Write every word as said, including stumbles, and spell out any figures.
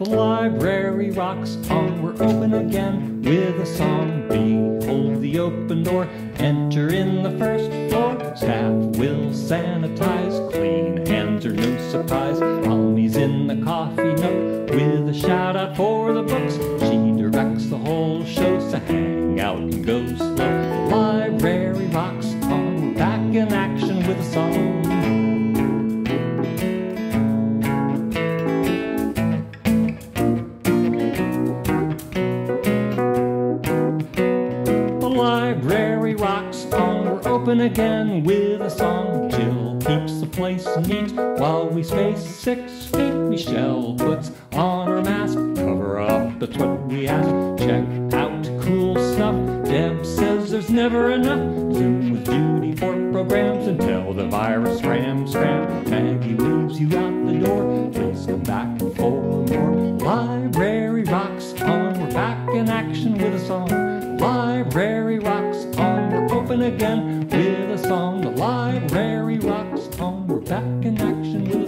library rocks on, we're open again with a song. Behold the open door, enter in the first floor. Staff will sanitize, clean hands are no surprise. Mommy's in the coffee nook with a shout out for the books. She directs the whole show, so hang out and go slow. The library rocks on, we're back in action with a song. Library rocks on, we're open again with a song. Jill keeps the place neat while we space six feet. Michelle puts on her mask, cover up, that's what we ask. Check out cool stuff, Deb says there's never enough. Zoom with Judy for programs until the virus scram, scram. Maggie waves you out the door, please come back for more. Library rocks on, we're back in action with a song. Library rocks on, we're open again with a song. The library rocks on, we're back in action with